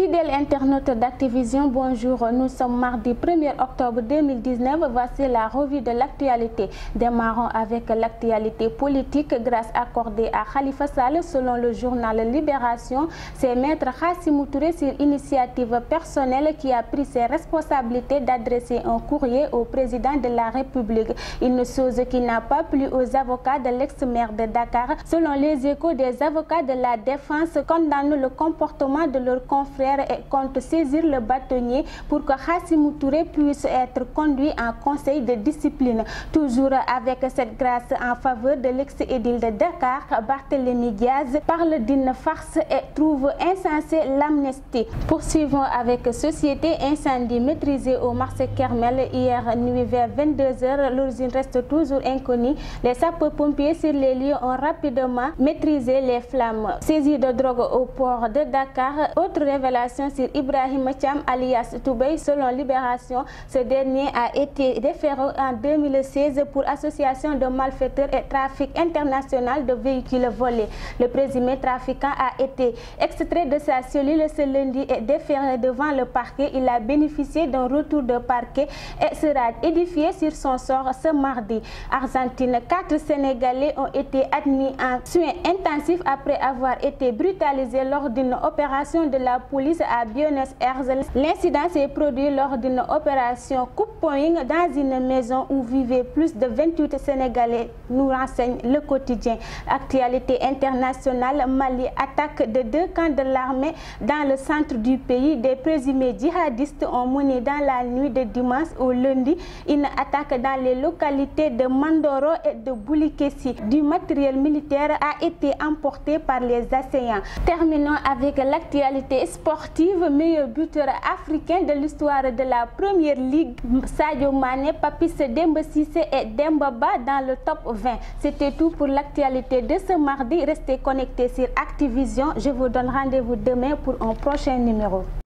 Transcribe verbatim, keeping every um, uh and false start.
Fidèles internautes d'Activision, bonjour. Nous sommes mardi premier octobre deux mille dix-neuf. Voici la revue de l'actualité. Démarrons avec l'actualité politique. Grâce accordée à Khalifa Sall, selon le journal Libération, c'est Maître Khassimou Touré, sur initiative personnelle, qui a pris ses responsabilités d'adresser un courrier au président de la République. Une chose qui n'a pas plu aux avocats de l'ex-maire de Dakar. Selon les Échos, des avocats de la défense condamnent le comportement de leurs confrères et compte saisir le bâtonnier pour que Khassimou Touré puisse être conduit en conseil de discipline. Toujours avec cette grâce en faveur de l'ex-édile de Dakar, Barthélémy Diaz parle d'une farce et trouve insensé l'amnistie. Poursuivons avec Société. Incendie maîtrisé au marché Kermel hier nuit vers vingt-deux heures. L'origine reste toujours inconnue. Les sapeurs-pompiers sur les lieux ont rapidement maîtrisé les flammes. Saisie de drogue au port de Dakar. Autre révélation sur Ibrahima Thiam alias Toubey. Selon Libération, ce dernier a été déféré en deux mille seize pour association de malfaiteurs et trafic international de véhicules volés. Le présumé trafiquant a été extrait de sa cellule ce lundi et déféré devant le parquet. Il a bénéficié d'un retour de parquet et sera édifié sur son sort ce mardi. Argentine, quatre Sénégalais ont été admis en soins intensifs après avoir été brutalisés lors d'une opération de la police à Buenos Aires. L'incident s'est produit lors d'une opération coupe-poing dans une maison où vivaient plus de vingt-huit Sénégalais, nous renseigne le quotidien. Actualité internationale, Mali, attaque de deux camps de l'armée dans le centre du pays. Des présumés djihadistes ont mené dans la nuit de dimanche au lundi une attaque dans les localités de Mandoro et de Boulikessi. Du matériel militaire a été emporté par les assaillants. Terminons avec l'actualité sportive. Meilleur buteur africain de l'histoire de la première ligue, Sadio Mané, Papis Demba Cissé et Demba Ba dans le top vingt. C'était tout pour l'actualité de ce mardi. Restez connectés sur Activision. Je vous donne rendez-vous demain pour un prochain numéro.